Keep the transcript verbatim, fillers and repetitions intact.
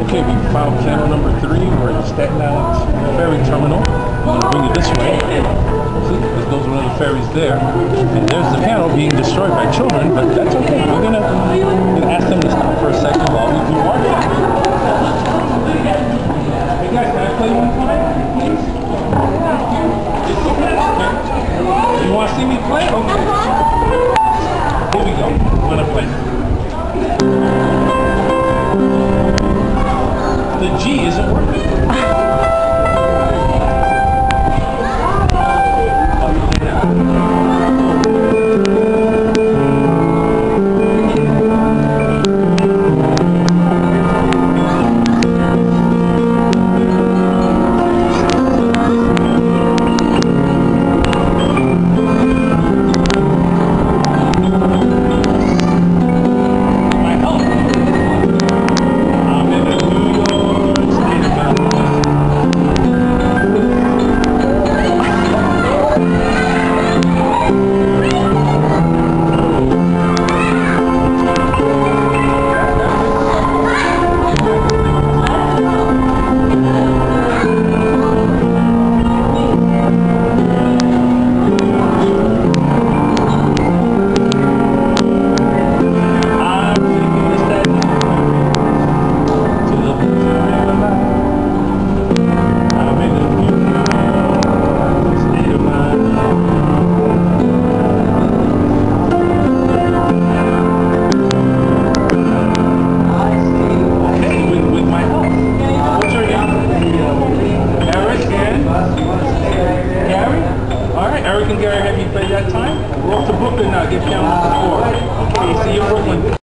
Okay, we found panel number three. We're at Staten Island Ferry Terminal. I'm going to bring it this way. See, there goes one of the ferries there. And there's the panel being destroyed by children, but that's okay. We're going to ask them to stop for a second while we